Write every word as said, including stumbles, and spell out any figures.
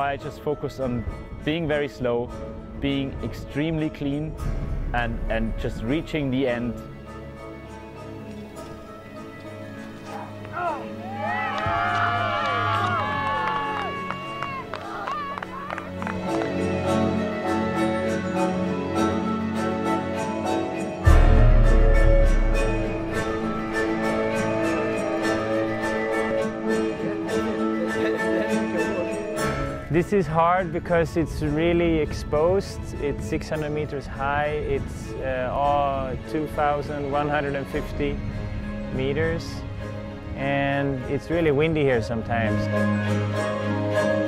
why I just focused on being very slow, being extremely clean, and, and just reaching the end. This is hard because it's really exposed. It's six hundred meters high. It's uh, all two thousand one hundred fifty meters. And it's really windy here sometimes.